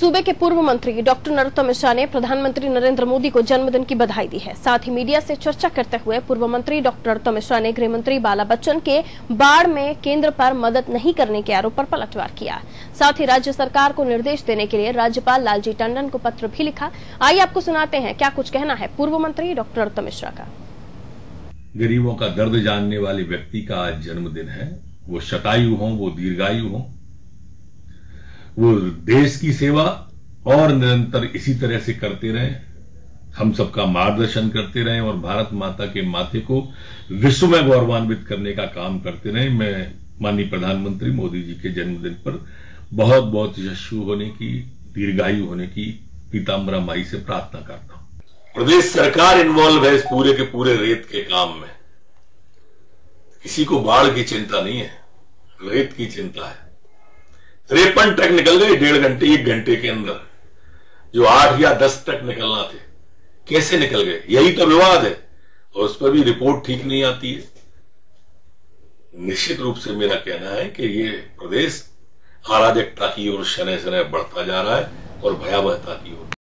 सूबे के पूर्व मंत्री डॉक्टर नरोत्तम मिश्रा ने प्रधानमंत्री नरेंद्र मोदी को जन्मदिन की बधाई दी है। साथ ही मीडिया से चर्चा करते हुए पूर्व मंत्री डॉक्टर नरोत्तम मिश्रा ने गृह मंत्री बाला बच्चन के बाढ़ में केंद्र पर मदद नहीं करने के आरोप पर पलटवार किया। साथ ही राज्य सरकार को निर्देश देने के लिए राज्यपाल लालजी टंडन को पत्र भी लिखा। आइए आपको सुनाते हैं क्या कुछ कहना है पूर्व मंत्री डॉक्टर नरोत्तम मिश्रा का। गरीबों का दर्द जानने वाले व्यक्ति का आज जन्मदिन है। वो शतायु हो, वो दीर्घायु हो, वो देश की सेवा और निरंतर इसी तरह से करते रहें, हम सबका मार्गदर्शन करते रहें और भारत माता के माथे को विश्व में गौरवान्वित करने का काम करते रहें। मैं माननीय प्रधानमंत्री मोदी जी के जन्मदिन पर बहुत बहुत यशस्वी होने की, दीर्घायु होने की पीताम्बरा माई से प्रार्थना करता हूं। प्रदेश सरकार इन्वॉल्व है इस पूरे के पूरे रेत के काम में। किसी को बाढ़ की चिंता नहीं है, रेत की चिंता है। 53 ट्रक निकल गए 1.5 घंटे 1 घंटे के अंदर, जो 8 या 10 ट्रक निकलना थे। कैसे निकल गए, यही तो विवाद है और उस पर भी रिपोर्ट ठीक नहीं आती है। निश्चित रूप से मेरा कहना है कि ये प्रदेश अराजकता की ओर शनय शनय बढ़ता जा रहा है और भयावहता की ओर।